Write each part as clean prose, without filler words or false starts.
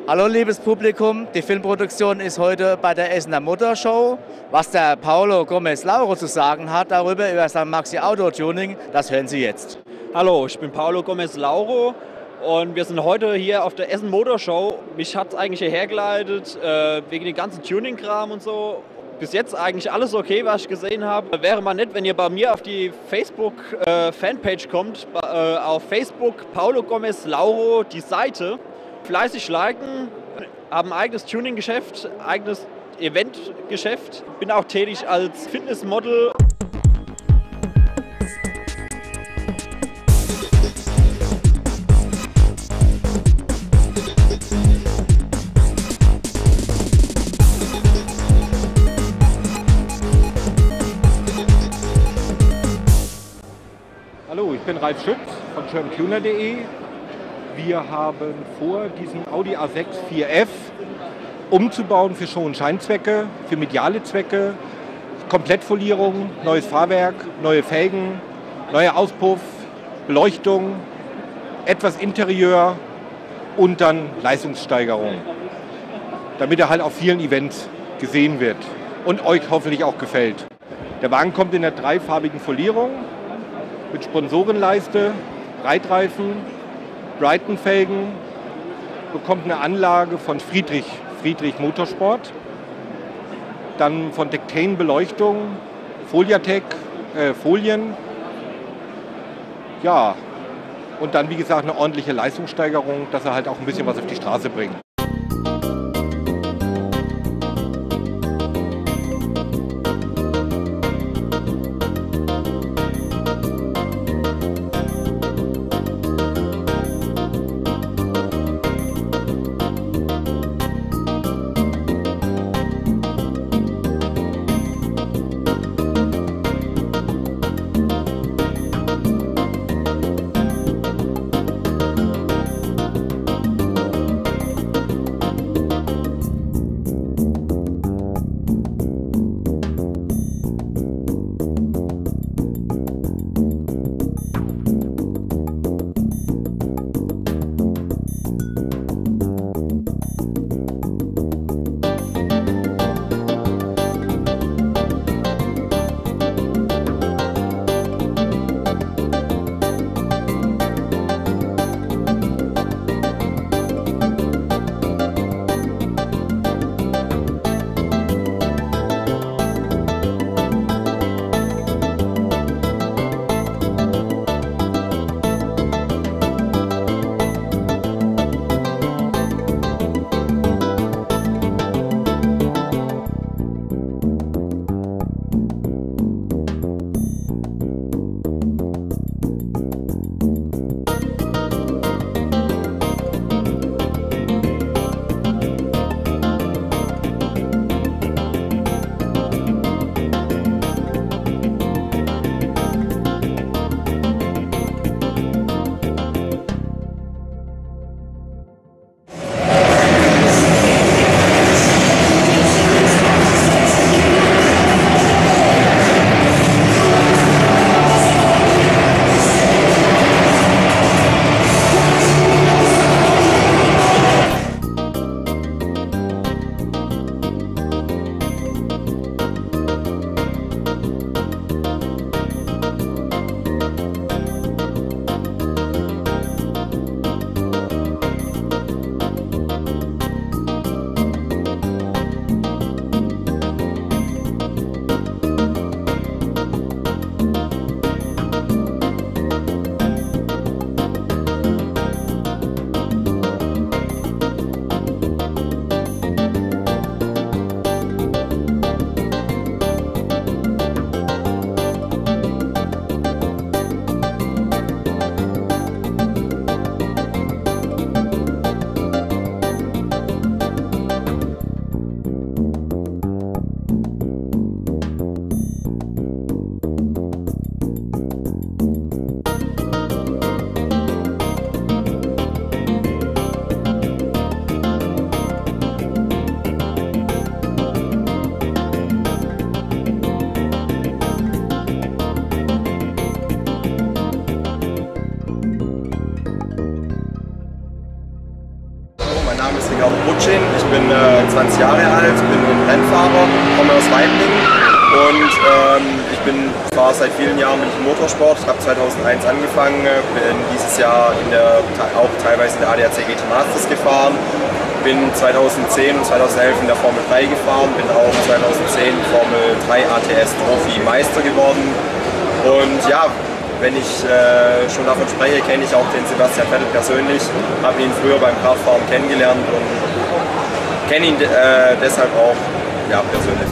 Hallo liebes Publikum, die Filmproduktion ist heute bei der Essener Motorshow. Was der Paolo Gomez Lauro zu sagen hat darüber, über sein Maxi Auto Tuning, das hören Sie jetzt. Hallo, ich bin Paolo Gomez Lauro und wir sind heute hier auf der Essen Motorshow. Mich hat es eigentlich hierher geleitet, wegen dem ganzen Tuning-Kram und so. Bis jetzt eigentlich alles okay, was ich gesehen habe. Wäre mal nett, wenn ihr bei mir auf die Facebook-Fanpage kommt. Auf Facebook Paolo Gomez Lauro, die Seite. Fleißig liken, haben ein eigenes Tuning-Geschäft, eigenes Event-Geschäft. Bin auch tätig als Fitnessmodel. Hallo, ich bin Ralf Schütz von ShermanTuner.de. Wir haben vor, diesen Audi A6 4F umzubauen für Show- und Scheinzwecke, für mediale Zwecke, Komplettfolierung, neues Fahrwerk, neue Felgen, neuer Auspuff, Beleuchtung, etwas Interieur und dann Leistungssteigerung, damit er halt auf vielen Events gesehen wird und euch hoffentlich auch gefällt. Der Wagen kommt in der dreifarbigen Folierung mit Sponsorenleiste, Breitreifen, Brighton-Felgen, bekommt eine Anlage von Friedrich Motorsport, dann von Dectane Beleuchtung, Foliatec, Folien, ja, und dann wie gesagt eine ordentliche Leistungssteigerung, dass er halt auch ein bisschen was auf die Straße bringt. bin 20 Jahre alt, bin Rennfahrer, komme aus Weiblingen und ich fahre seit vielen Jahren mit dem Motorsport. Ich habe 2001 angefangen, bin dieses Jahr auch teilweise in der ADAC GT Masters gefahren, bin 2010 und 2011 in der Formel 3 gefahren, bin auch 2010 Formel 3 ATS Trophy Meister geworden und ja, wenn ich schon davon spreche, kenne ich auch den Sebastian Vettel persönlich, habe ihn früher beim Kartfahren kennengelernt und kenne ihn deshalb auch persönlich.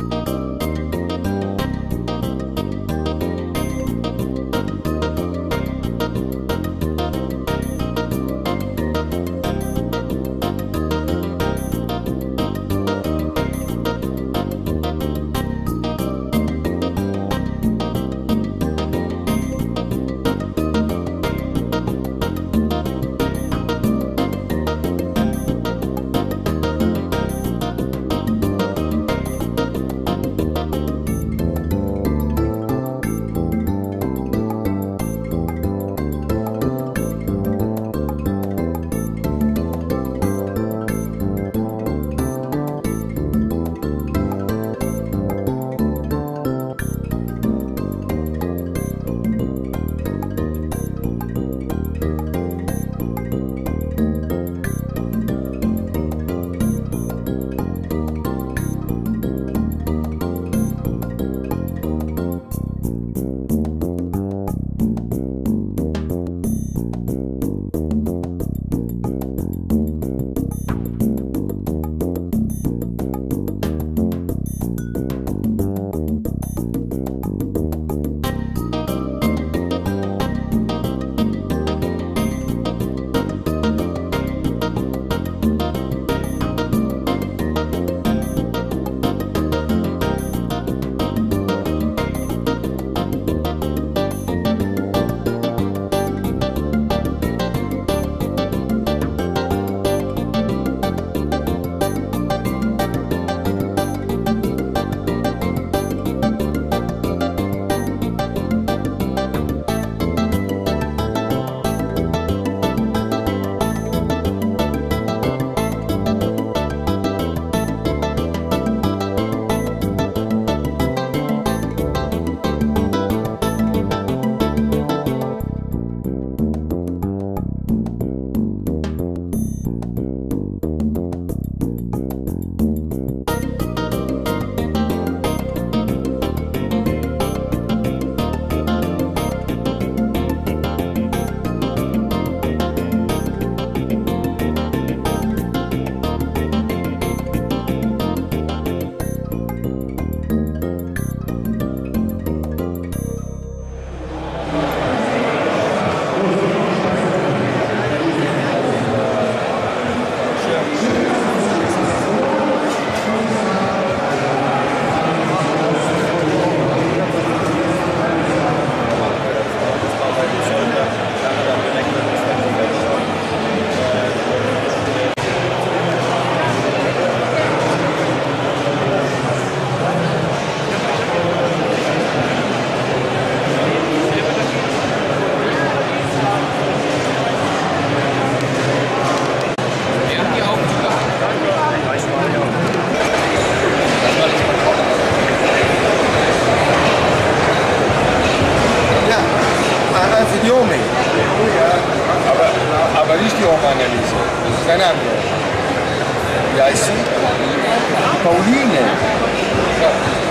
Aber nicht die Oma-Anneliese, das ist eine andere. Wie heißt sie? Pauline. Ja.